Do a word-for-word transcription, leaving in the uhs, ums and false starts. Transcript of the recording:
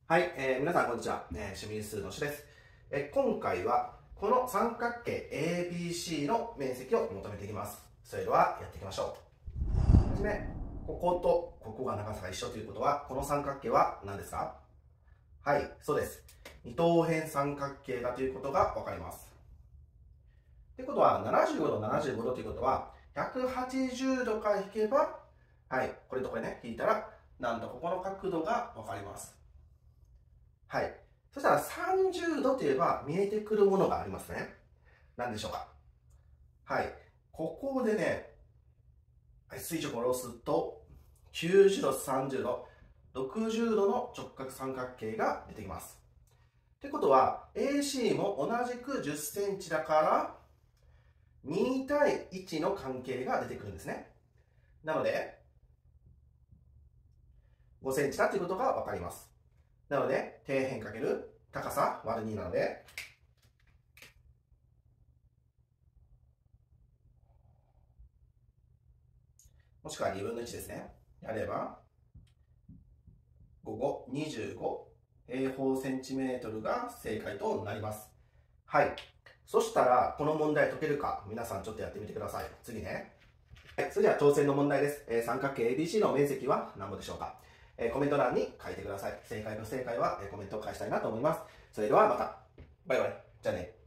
はい、えー、皆さんこんにちは、えー、趣味数のしです、えー。今回はこの三角形 エービーシー の面積を求めていきます。それではやっていきましょう。はじめ、こことここが長さが一緒ということは、この三角形は何ですか？はい、そうです。二等辺三角形だということがわかります。ということは、ななじゅうごど、ななじゅうごどということは、ひゃくはちじゅうどから引けば、はい、これとこれね、引いたら、なんとここの角度がわかります。はい。そしたらさんじゅうどといえば見えてくるものがありますね。何でしょうか？はい。ここでね、はい、垂直を下ろすと、きゅうじゅうど、さんじゅうど、ろくじゅうどの直角三角形が出てきます。ということは、エーシー も同じくじゅっセンチだから、に対いちの関係が出てくるんですね。なので、ごセンチだということがわかります。なので、底辺かける高さ割るになので、もしくはにぶんのいちですね。やれば、ご、ご、にじゅうご平方センチメートルが正解となります。はい。そしたら、この問題解けるか、皆さんちょっとやってみてください。次ね。はい、それでは挑戦の問題です。えー、三角形 エービーシー の面積は何ぼでしょうか？えー、コメント欄に書いてください。正解と不正解は、えー、コメントを返したいなと思います。それではまた。バイバイ。じゃあね。